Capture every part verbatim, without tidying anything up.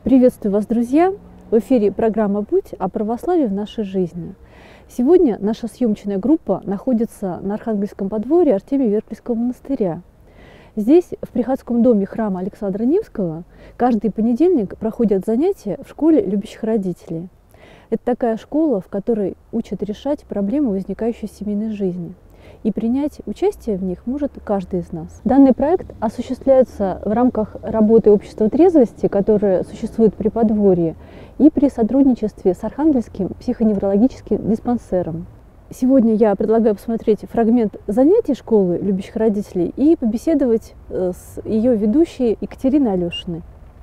Приветствую вас, друзья! В эфире программа «Путь» о православии в нашей жизни. Сегодня наша съемочная группа находится на Архангельском подворье Артемия Верклийского монастыря. Здесь, в приходском доме храма Александра Невского, каждый понедельник проходят занятия в школе любящих родителей. Это такая школа, в которой учат решать проблемы, возникающие в семейной жизни. И принять участие в них может каждый из нас. Данный проект осуществляется в рамках работы Общества трезвости, которое существует при подворье, и при сотрудничестве с Архангельским психоневрологическим диспансером. Сегодня я предлагаю посмотреть фрагмент занятий школы любящих родителей и побеседовать с ее ведущей Екатериной Алешиной.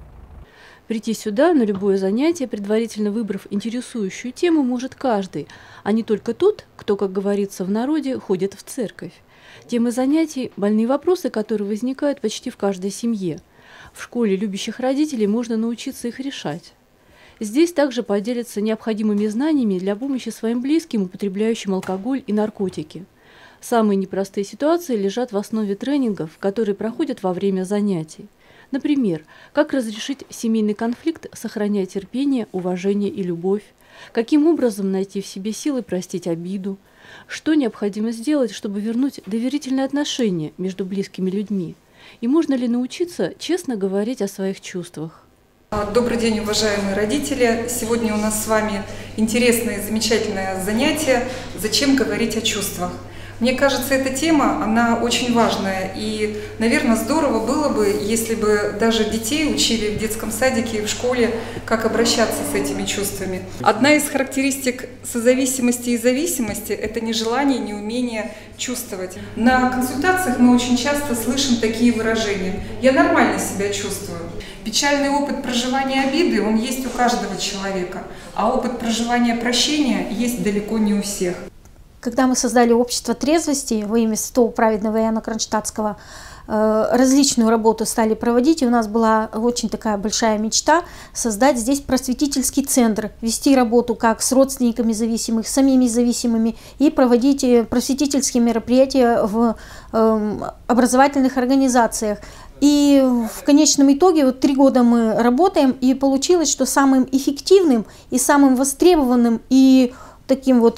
Прийти сюда на любое занятие, предварительно выбрав интересующую тему, может каждый, а не только тот, кто, как говорится в народе, ходит в церковь. Темы занятий – больные вопросы, которые возникают почти в каждой семье. В школе любящих родителей можно научиться их решать. Здесь также поделятся необходимыми знаниями для помощи своим близким, употребляющим алкоголь и наркотики. Самые непростые ситуации лежат в основе тренингов, которые проходят во время занятий. Например, как разрешить семейный конфликт, сохраняя терпение, уважение и любовь, каким образом найти в себе силы простить обиду, что необходимо сделать, чтобы вернуть доверительные отношения между близкими людьми, и можно ли научиться честно говорить о своих чувствах. Добрый день, уважаемые родители! Сегодня у нас с вами интересное и замечательное занятие «Зачем говорить о чувствах?». Мне кажется, эта тема, она очень важная, и, наверное, здорово было бы, если бы даже детей учили в детском садике и в школе, как обращаться с этими чувствами. Одна из характеристик созависимости и зависимости – это нежелание, неумение чувствовать. На консультациях мы очень часто слышим такие выражения: «Я нормально себя чувствую». Печальный опыт проживания обиды, он есть у каждого человека, а опыт проживания прощения есть далеко не у всех. Когда мы создали общество трезвости во имя святого праведного Иоанна Кронштадтского, различную работу стали проводить, и у нас была очень такая большая мечта создать здесь просветительский центр, вести работу как с родственниками зависимых, с самими зависимыми, и проводить просветительские мероприятия в образовательных организациях. И в конечном итоге вот три года мы работаем, и получилось, что самым эффективным и самым востребованным и таким вот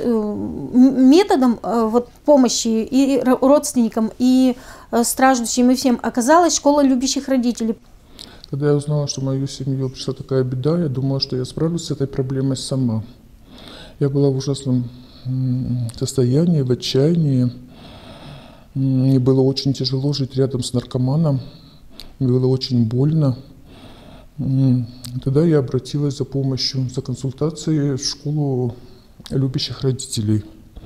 методом вот помощи и родственникам, и страждущим, и всем оказалась школа любящих родителей. Когда я узнала, что в мою семью пришла такая беда, я думала, что я справлюсь с этой проблемой сама. Я была в ужасном состоянии, в отчаянии. Мне было очень тяжело жить рядом с наркоманом. Мне было очень больно. Тогда я обратилась за помощью, за консультацией в школу любящих родителей.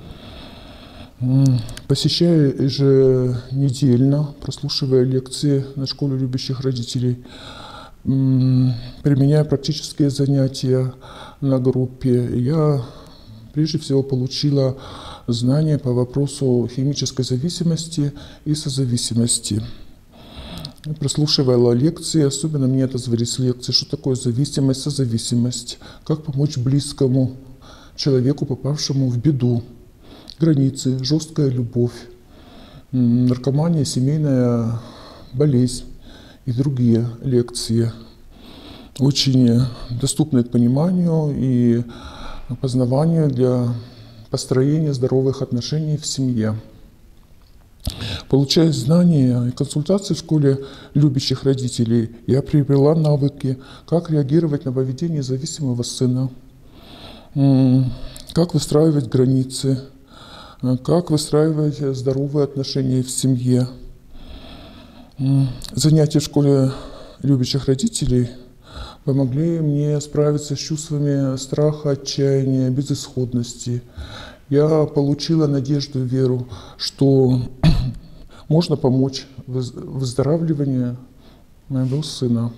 Посещая еженедельно, прослушивая лекции на школе любящих родителей, применяя практические занятия на группе, я прежде всего получила знания по вопросу химической зависимости и созависимости. Прослушивала лекции, особенно мне отозвались лекции, что такое зависимость, созависимость, как помочь близкому человеку, попавшему в беду, границы, жесткая любовь, наркомания, семейная болезнь и другие лекции. Очень доступны к пониманию и познаванию для построения здоровых отношений в семье. Получая знания и консультации в школе любящих родителей, я приобрела навыки, как реагировать на поведение зависимого сына, как выстраивать границы, как выстраивать здоровые отношения в семье. Занятия в школе любящих родителей помогли мне справиться с чувствами страха, отчаяния, безысходности. Я получила надежду и веру, что можно помочь в выздоравливании моего сына.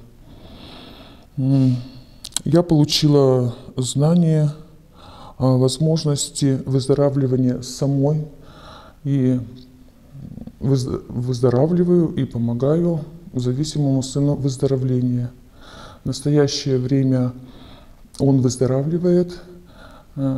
Я получила знания о возможности выздоравливания самой, и выздоравливаю и помогаю зависимому сыну в выздоровлении. В настоящее время он выздоравливает,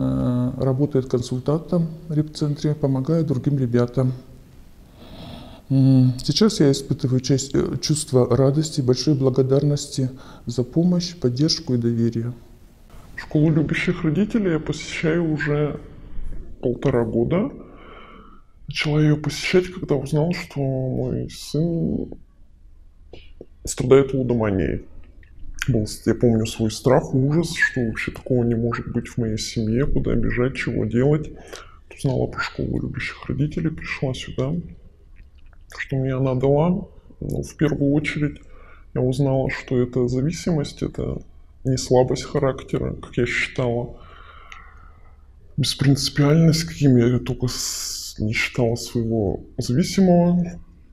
работает консультантом в репцентре, помогает другим ребятам. Сейчас я испытываю чувство радости, большой благодарности за помощь, поддержку и доверие. Школу любящих родителей я посещаю уже полтора года. Начала ее посещать, когда узнала, что мой сын страдает лудоманией. Я помню свой страх, ужас, что вообще такого не может быть в моей семье, куда бежать, чего делать. Узнала про школу любящих родителей, пришла сюда. Что мне она дала? Ну, в первую очередь я узнала, что это зависимость, это не слабость характера, как я считала, беспринципиальность, каким я только не считала своего зависимого.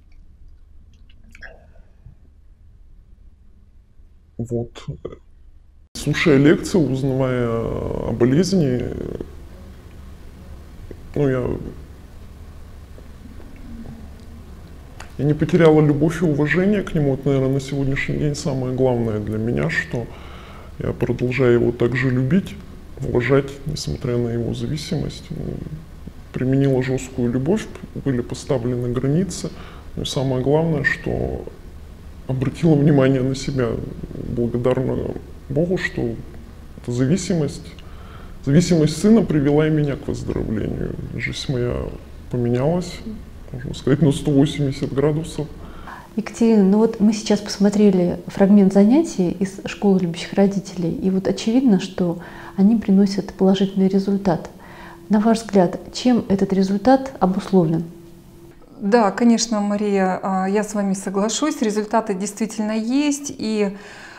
Вот. Слушая лекции, узнавая о болезни, ну, я, я не потеряла любовь и уважение к нему. Это, наверное, на сегодняшний день самое главное для меня, что я продолжаю его также любить, уважать, несмотря на его зависимость. Применила жесткую любовь, были поставлены границы. Но самое главное, что обратила внимание на себя, благодарна Богу, что эта зависимость, зависимость сына привела и меня к выздоровлению. Жизнь моя поменялась, можно сказать, на сто восемьдесят градусов. Екатерина, ну вот мы сейчас посмотрели фрагмент занятий из школы любящих родителей, и вот очевидно, что они приносят положительный результат. На ваш взгляд, чем этот результат обусловлен? Да, конечно, Мария, я с вами соглашусь, результаты действительно есть, и,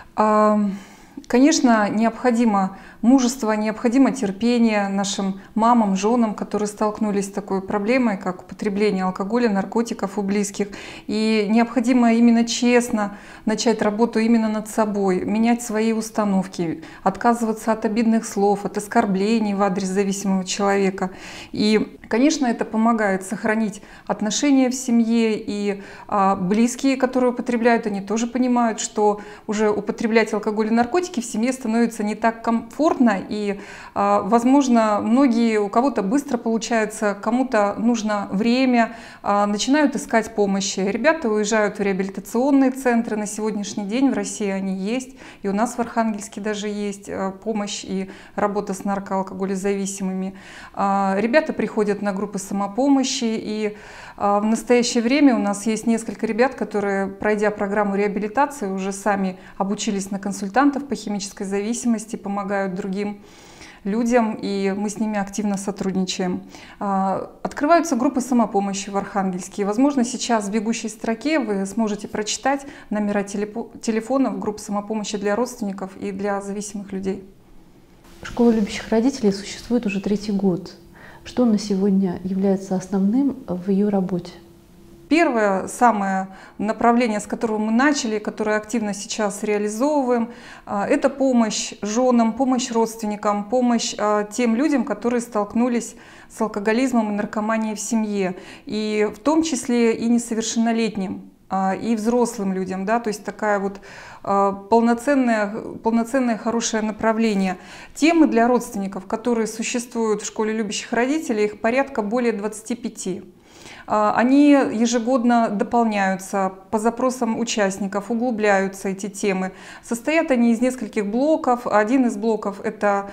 конечно, необходимо мужество, необходимо терпение нашим мамам, женам, которые столкнулись с такой проблемой, как употребление алкоголя, наркотиков у близких. И необходимо именно честно начать работу именно над собой, менять свои установки, отказываться от обидных слов, от оскорблений в адрес зависимого человека. И, конечно, это помогает сохранить отношения в семье, и а, близкие, которые употребляют, они тоже понимают, что уже употреблять алкоголь и наркотики в семье становится не так комфортно, и, возможно, многие, у кого-то быстро получается, кому-то нужно время, начинают искать помощи. Ребята уезжают в реабилитационные центры, на сегодняшний день в России они есть, и у нас в Архангельске даже есть помощь и работа с наркоалкоголезависимыми. Ребята приходят на группы самопомощи, и в настоящее время у нас есть несколько ребят, которые, пройдя программу реабилитации, уже сами обучились на консультантов по химической зависимости, помогают другим людям, и мы с ними активно сотрудничаем. Открываются группы самопомощи в Архангельске. Возможно, сейчас в бегущей строке вы сможете прочитать номера телефонов групп самопомощи для родственников и для зависимых людей. Школа любящих родителей существует уже третий год. Что на сегодня является основным в ее работе? Первое, самое направление, с которого мы начали, которое активно сейчас реализовываем, это помощь женам, помощь родственникам, помощь тем людям, которые столкнулись с алкоголизмом и наркоманией в семье, и в том числе и несовершеннолетним, и взрослым людям, да, то есть такая вот полноценное, полноценное хорошее направление. Темы для родственников, которые существуют в школе любящих родителей, их порядка более двадцати пяти. Они ежегодно дополняются по запросам участников, углубляются эти темы. Состоят они из нескольких блоков. Один из блоков — это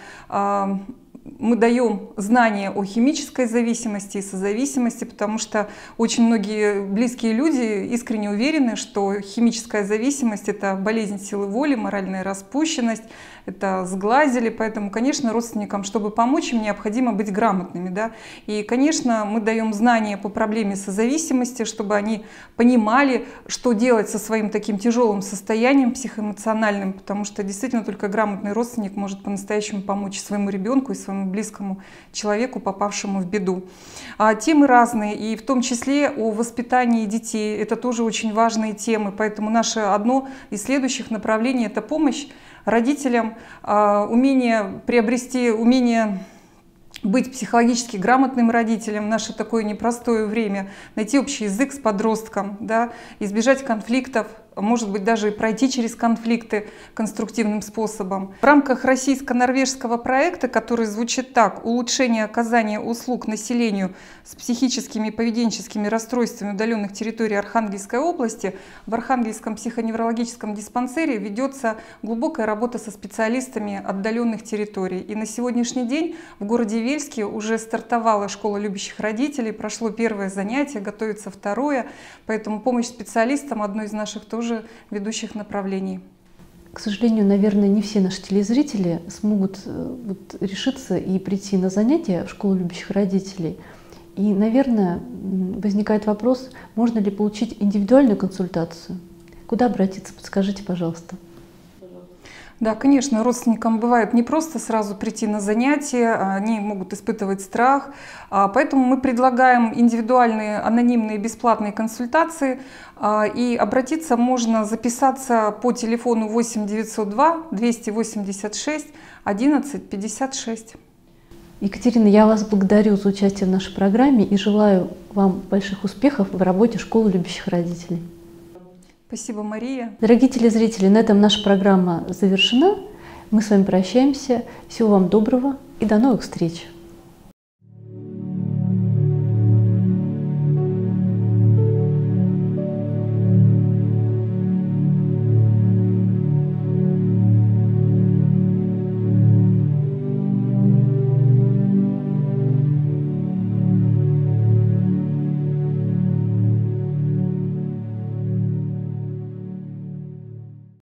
мы даем знания о химической зависимости и созависимости, потому что очень многие близкие люди искренне уверены, что химическая зависимость — это болезнь силы воли, моральная распущенность, это сглазили. Поэтому, конечно, родственникам, чтобы помочь им, необходимо быть грамотными. Да? И, конечно, мы даем знания по проблеме созависимости, чтобы они понимали, что делать со своим таким тяжелым состоянием психоэмоциональным, потому что действительно только грамотный родственник может по-настоящему помочь своему ребенку и своему близкому человеку, попавшему в беду. А темы разные, и в том числе о воспитании детей. Это тоже очень важные темы, поэтому наше одно из следующих направлений — это помощь родителям, умение приобрести, умение быть психологически грамотным родителем в наше такое непростое время, найти общий язык с подростком, да, избежать конфликтов может быть, даже и пройти через конфликты конструктивным способом. В рамках российско-норвежского проекта, который звучит так: улучшение оказания услуг населению с психическими и поведенческими расстройствами удаленных территорий Архангельской области, в Архангельском психоневрологическом диспансере ведется глубокая работа со специалистами отдаленных территорий. И на сегодняшний день в городе Вельске уже стартовала школа любящих родителей, прошло первое занятие, готовится второе, поэтому помощь специалистам — одно из наших тоже ведущих направлений. К сожалению, наверное, не все наши телезрители смогут вот решиться и прийти на занятия в школу любящих родителей. И, наверное, возникает вопрос, можно ли получить индивидуальную консультацию? Куда обратиться? Подскажите, пожалуйста. Да, конечно, родственникам бывает не просто сразу прийти на занятия, они могут испытывать страх, поэтому мы предлагаем индивидуальные, анонимные, бесплатные консультации, и обратиться можно, записаться по телефону восемь девятьсот два двести восемьдесят шесть одиннадцать пятьдесят шесть. Екатерина, я вас благодарю за участие в нашей программе и желаю вам больших успехов в работе школы любящих родителей. Спасибо, Мария. Дорогие телезрители, на этом наша программа завершена. Мы с вами прощаемся. Всего вам доброго и до новых встреч.